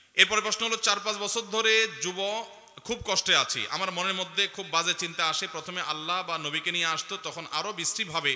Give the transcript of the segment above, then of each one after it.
এরপরে প্রশ্ন হলো 4-5 বছর ধরে খুব কষ্টে আছি, আমার মনের মধ্যে খুব বাজে চিন্তা আসে। প্রথমে আল্লাহ বা নবীকে নিয়ে আসতো, তখন আরো বিশ্রীভাবে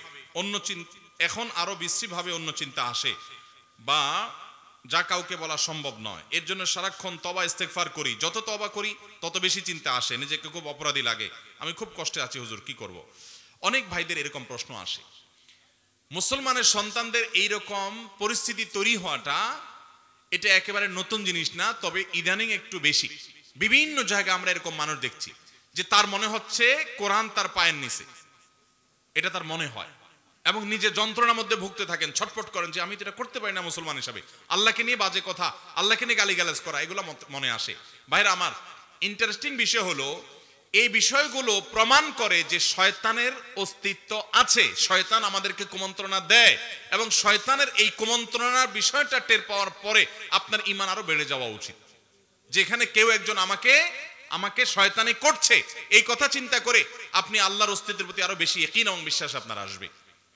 এখন আরো বিশ্রীভাবে অন্য চিন্তা আসে, বা যা কাউকে বলা সম্ভব নয়। এর জন্য সারাক্ষণ তওবা ইস্তেগফার করি, যত তওবা করি তত বেশি চিন্তা আসে, নিজেকে খুব অপরাধী লাগে। আমি খুব কষ্টে আছি হুজুর, কি করব? অনেক ভাইদের এরকম প্রশ্ন আসে। মুসলমানের সন্তানদের এইরকম পরিস্থিতি তৈরি হওয়াটা এটা একেবারে নতুন জিনিস না, তবে ইদানিং একটু বেশি। বিভিন্ন জায়গায় আমরা এরকম মানুষ দেখছি যে তার মনে হচ্ছে কোরআন তার পায়ের নিচে, এটা তার মনে হয়, এবং নিজে যন্ত্রণার মধ্যে ভুগতে থাকেন, ছটফট করেন যে আমি এটা করতে পারি না মুসলমান হিসাবে। আল্লাহকে নিয়ে বাজে কথা, আল্লাহকে নিয়ে গালিগালাজ করা, এগুলো মনে আসে। ভাইরা আমার, ইন্টারেস্টিং বিষয় হলো এই বিষয়গুলো প্রমাণ করে যে শয়তানের অস্তিত্ব আছে। শয়তান আমাদেরকে কুমন্ত্রণা দেয়, এবং শয়তানের এই কুমন্ত্রণার বিষয়টা টের পাওয়ার পরে আপনার ঈমান আরো বেড়ে যাওয়া উচিত। যেখানে কেউ একজন আমাকে শয়তানি করছে, এই কথা চিন্তা করে আপনি আল্লাহর অস্তিত্বের প্রতি আরো বেশি ইয়াকিন এবং বিশ্বাস আপনার আসবে।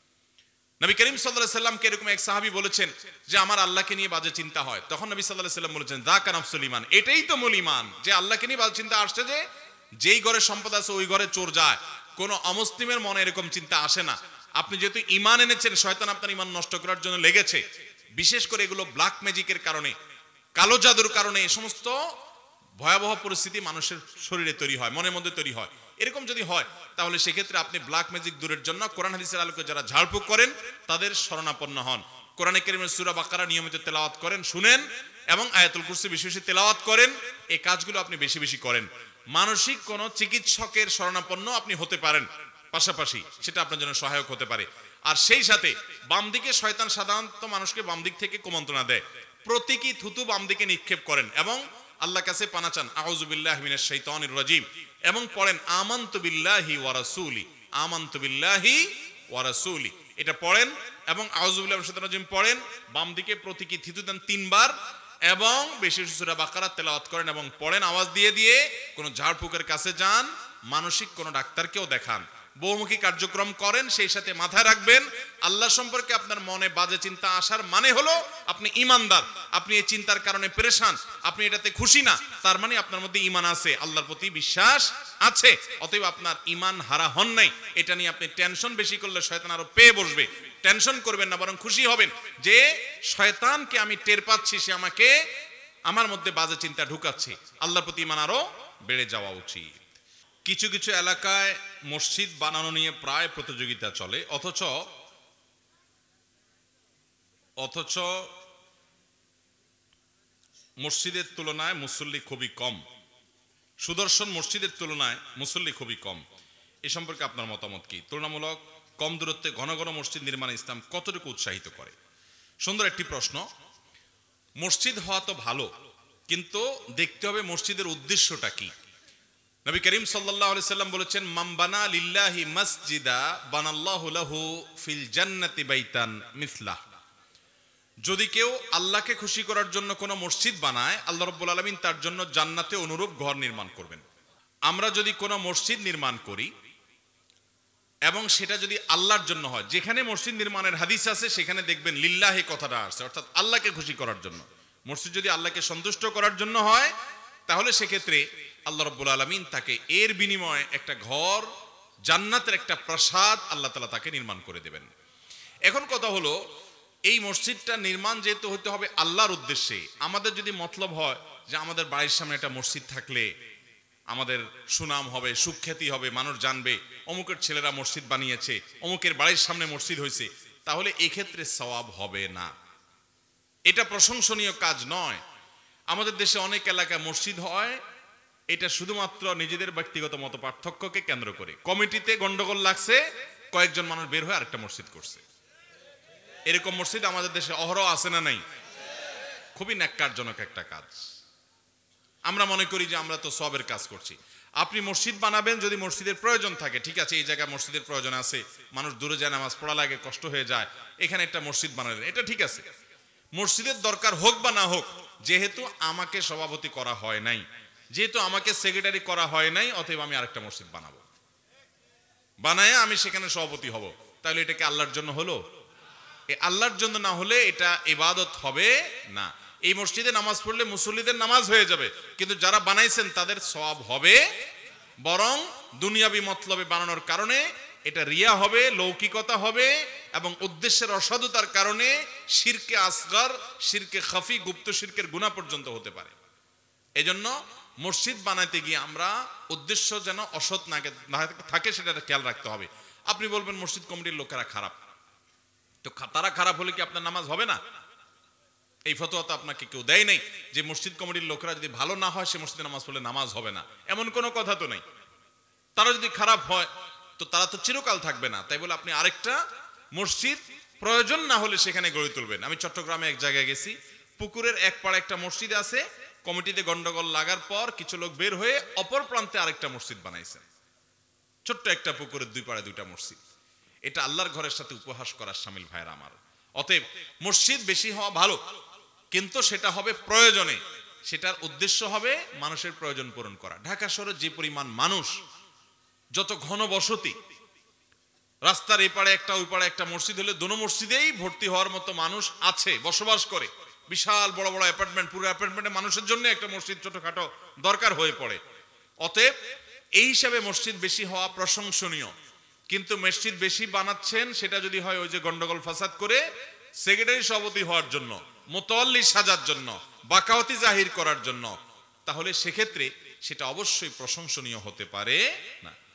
নবী করিম সাল্লাল্লাহু আলাইহি সাল্লামকে এরকম এক সাহাবী বলেছেন যে আমার আল্লাহকে নিয়ে বাজে চিন্তা হয়। তখন নবী সাল্লাল্লাহু আলাইহি সাল্লাম বলেছেন যাকা নাফসুল ঈমান, এটাই তো মূল ঈমান, যে আল্লাহকে নিয়ে বাজে চিন্তা আসছে, যে যেই ঘরে সম্পদ আছে ওই ঘরে চোর যায়। কোন অমুসলিমের মনে এরকম চিন্তা আসে না। আপনি যেহেতু ঈমান এনেছেন, শয়তান আপনার ঈমান নষ্ট করার জন্য লেগেছে। বিশেষ করে এগুলো ব্ল্যাক ম্যাজিকের কারণে, কালো জাদুর কারণে এই সমস্ত ভয়াবহ পরিস্থিতি মানুষের শরীরে তৈরি হয়, মনের মধ্যে তৈরি হয়। এরকম যদি হয় তাহলে সেক্ষেত্রে আপনি ব্ল্যাক ম্যাজিক দূরের জন্য কোরআন হাদিসের আলোকে যারা ঝাড়ফুঁক করেন তাদের শরণাপন্ন হন। কোরআনে কারীমের সূরা বাকারা নিয়মিত তেলাওয়াত করেন, শুনেন, এবং আয়াতুল কুরসি বেশি বেশি তেলাওয়াত করেন। এই কাজগুলো আপনি বেশি বেশি করেন। মানসিক কোন চিকিৎসকের শরণাপন্ন আপনি হতে পারেন, পাশাপাশি সেটা আপনার জন্য সহায়ক হতে পারে। আর সেই সাথে বাম দিকে শয়তান সাধারণত মানুষকে বাম দিক থেকে কুমন্ত্রণা দেয়। প্রতীকী থুতু বাম দিকে নিক্ষেপ করেন এবং আল্লাহর কাছে পানা চান, আউযু বিল্লাহি মিনাশ শাইতানির রাজিম, এবং পড়েন আমানতু বিল্লাহি ওয়া রাসূলি, আমানতু বিল্লাহি ওয়া রাসূলি, এটা পড়েন, এবং আউযু বিল্লাহি মিনাশ শাইতানির রাজিম পড়েন। বাম দিকে প্রতীকী থুতু দেন 3 বার, এবং বেশি বেশি সূরা বাকারা তেলাওয়াত করেন এবং পড়েন আওয়াজ দিয়ে দিয়ে। কোন ঝাড়ফুঁকের কাছে যান, মানসিক কোন ডাক্তারকেও দেখান, বহুমুখী কার্যক্রম করেন। সেই সাথে মাথায় রাখবেন, আল্লাহ সম্পর্কে আপনার মনে বাজে চিন্তা আসার মানে হলো আপনি ঈমানদার। আপনি এই চিন্তার কারণে পেরেশান, আপনি এটাতে খুশি না, তার মানে আপনার মধ্যে ঈমান আছে, আল্লাহর প্রতি বিশ্বাস আছে। অতএব আপনার ঈমান হারা হন নাই। এটা নিয়ে আপনি টেনশন বেশি করলে শয়তান আরো পেয়ে বসবে। টেনশন করবেন না, বরং খুশি হবেন যে শয়তানকে আমি টের পাচ্ছি, সে আমাকে আমার মধ্যে বাজে চিন্তা ঢুকাচ্ছে। আল্লাহর প্রতি ঈমান আরো বেড়ে যাওয়া উচিত। কিছু কিছু এলাকায় মসজিদ বানানো নিয়ে প্রায় প্রতিযোগিতা চলে, অথচ মসজিদের তুলনায় মুসল্লি খুবই কম। সুদর্শন মসজিদের তুলনায় মুসল্লি খুবই কম। এ সম্পর্কে আপনার মতামত কি? তুলনামূলক কম দূরত্বে ঘন ঘন মসজিদ নির্মাণে ইসলাম কতটুকু উৎসাহিত করে? সুন্দর একটি প্রশ্ন। মসজিদ হওয়া তো ভালো, কিন্তু দেখতে হবে মসজিদের উদ্দেশ্যটা কি। নবী করিম সাল্লাল্লাহু আলাইহি সাল্লাম বলেছেন, মান বানা লিল্লাহি মাসজিদা বানাল্লাহু লাহু ফিল জান্নাতি বাইতান মিসলাহ। যদি কেউ আল্লাহকে খুশি করার জন্য কোনো মসজিদ বানায়, আল্লাহ রাব্বুল আলামিন তার জন্য জান্নাতে অনুরূপ ঘর নির্মাণ করবেন। আমরা যদি কোনো মসজিদ নির্মাণ করি এবং সেটা যদি আল্লাহর জন্য হয়, যেখানে মসজিদ নির্মাণের হাদিস আছে সেখানে দেখবেন লিল্লাহি কথাটা আছে, অর্থাৎ আল্লাহকে খুশি করার জন্য। মসজিদ যদি আল্লাহকে সন্তুষ্ট করার জন্য হয়, তাহলে সেক্ষেত্রে আল্লাহ রাব্বুল আলামিন তাকে এর বিনিময়ে একটা ঘর, জান্নাতের একটা প্রাসাদ আল্লাহ তাআলা তাকে নির্মাণ করে দেবেন। এখন কথা হলো, এই মসজিদটা নির্মাণ যেহেতু হতে হবে আল্লাহর উদ্দেশ্যে, আমাদের যদি মতলব হয় যে আমাদের বাড়ির সামনে একটা মসজিদ থাকলে আমাদের সুনাম হবে, সুখ্যাতি হবে, মানুষ জানবে অমুকের ছেলেরা মসজিদ বানিয়েছে, অমুকের বাড়ির সামনে মসজিদ হয়েছে, তাহলে এই ক্ষেত্রে সওয়াব হবে না। এটা প্রশংসনীয় কাজ নয়। আমাদের দেশে অনেক এলাকায় মসজিদ হয়, এটা শুধুমাত্র নিজেদের ব্যক্তিগত মত পার্থক্যকে কেন্দ্র করে। কমিটিতে গন্ডগোল লাগছে, কয়েকজন মানুষ বের হয়ে আরেকটা মসজিদ করছে। এরকম মসজিদ আমাদের দেশে অহরহ আছে না নাই? খুবই ন্যাক্কারজনক একটা কাজ। আমরা মনে করি যে আমরা তো সবের কাজ করছি। আপনি মসজিদ বানাবেন যদি মসজিদের প্রয়োজন থাকে, ঠিক আছে, এই জায়গায় মসজিদের প্রয়োজন আছে, মানুষ দূরে যায়, নামাজ পড়া লাগে, কষ্ট হয়ে যায়, এখানে একটা মসজিদ বানালেন, এটা ঠিক আছে। মসজিদের দরকার হোক বা না হোক, যেহেতু আমাকে সভাপতি করা হয় নাই, যেহেতু আমাকে সেক্রেটারি করা হয় নাই, অতএব আমি আরেকটা মসজিদ বানাবো, বানায় আমি সেখানে সভাপতি হব। তাহলে এটা কি আল্লাহর জন্য হলো? আল্লাহর জন্য না হলে এটা ইবাদত হবে না। এই মসজিদে নামাজ পড়লে মুসল্লিদের নামাজ হয়ে যাবে, কিন্তু যারা বানাইছেন তাদের সওয়াব হবে, বরং দুনিয়াবি মতলবে বানানোর কারণে এটা রিয়া হবে, লৌকিকতা হবে, এবং উদ্দেশ্যের অসাধুতার কারণে শিরকে আসগর, শিরকে খাফি, গুপ্ত শিরকের গুনাহ পর্যন্ত হতে পারে। এজন্য মসজিদ বানাইতে গিয়ে আমরা উদ্দেশ্য যেন অসৎ না থাকে সেটা খেয়াল রাখতে হবে। আপনি বলবেন মসজিদ কমিটির লোকেরা খারাপ, তো তারা খারাপ হলে কি আপনার নামাজ হবে না? এই ফতোয়া তো আপনাকে কেউ দেয় নাই যে মসজিদ কমিটির লোকেরা যদি ভালো না হয় সে মসজিদে নামাজ পড়লে নামাজ হবে না, এমন কোনো কথা তো নাই। তারা যদি খারাপ হয় তো তারা তো চিরকাল থাকবে না, তাই বলে আপনি আরেকটা মসজিদ প্রয়োজন না হলে সেখানে গড়ে তুলবেন। আমি চট্টগ্রামে এক জায়গায় গেছি, পুকুরের এক পাড়ে একটা মসজিদ আছে, কমিটিতে গন্ডগোল লাগার পর কিছু লোক বের হয়ে অপর প্রান্তে আরেকটা মসজিদ বানাইছে, ছোট্ট একটা পুকুরের দুই পাড়ে দুইটা মসজিদ। এটা আল্লাহর ঘরের সাথে উপহাস করার শামিল ভাইরা আমার। অতএব মসজিদ বেশি হওয়া ভালো, কিন্তু সেটা হবে প্রয়োজনে, সেটার উদ্দেশ্য হবে মানুষের প্রয়োজন পূরণ করা। ঢাকা শহরে যে পরিমাণ মানুষ, যত ঘন বসতি, রাস্তার এই পাড়ে একটা ওই পাড়ে একটা মসজিদ হলে দোনো মসজিদেই ভর্তি হওয়ার মতো মানুষ আছে, বসবাস করে। বিশাল বড় বড় অ্যাপার্টমেন্ট, পুরো অ্যাপার্টমেন্টে মানুষের জন্য একটা মসজিদ ছোটখাটো দরকার হয়ে পড়ে। অতএব এই হিসাবে মসজিদ বেশি হওয়া প্রশংসনীয়, কিন্তু মসজিদ বেশি বানাচ্ছেন সেটা যদি হয় ওই যে গন্ডগোল ফাসাদ করে সেক্রেটারি সভাপতি হওয়ার জন্য, মুতাওয়াল্লি সাজার জন্য, বাকাওয়াতি জাহির করার জন্য, তাহলে সেক্ষেত্রে সেটা অবশ্যই প্রশংসনীয় হতে পারে না।